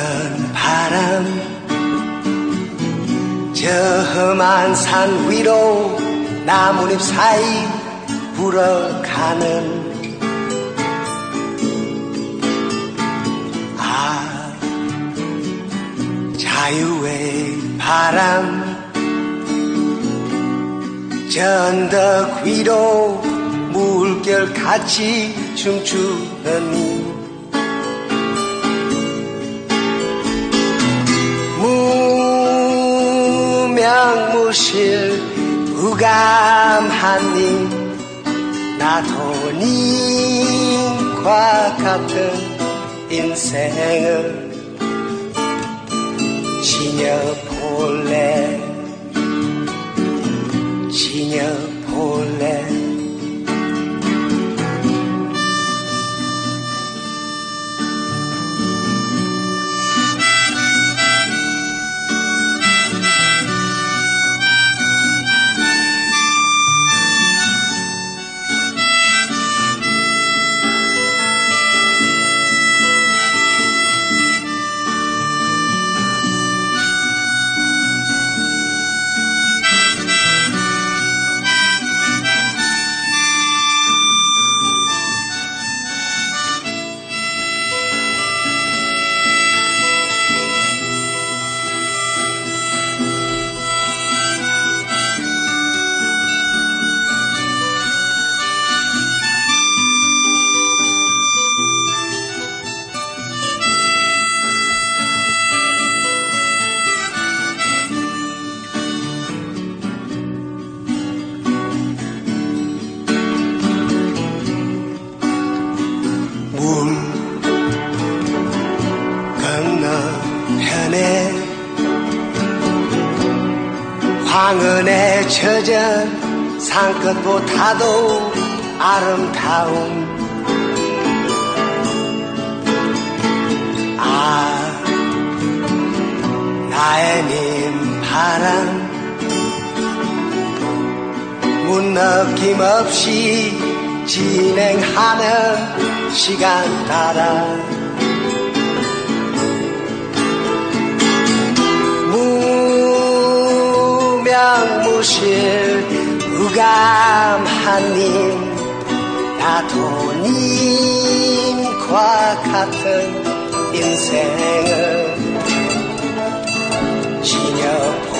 바람 저 험한 산 위로 나뭇잎 사이 불어가는 자유의 바람 저 언덕 위로 물결같이 춤추는 무명무실 무감한 님 나도 님과 같은 인생을 지녀볼래 지녀볼래 황은에 젖은 산끝보다도 아름다운 나의 님 바람 문느낌 없이 진행하는 시간 따라 무실 무감한 님 나도 님과 같은 인생을 지녀